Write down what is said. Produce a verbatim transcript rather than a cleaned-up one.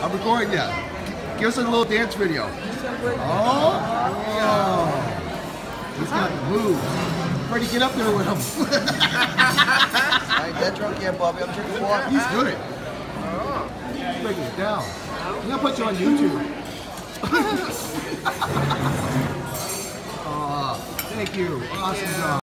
I'm recording you. Give us a little dance video. Oh, yeah. He's got the moves. Ready to get up there with him. I ain't that drunk yet, Bobby. I'm drinking water. He's good. He's breaking it down. I'm gonna put you on YouTube. uh, thank you. Awesome job.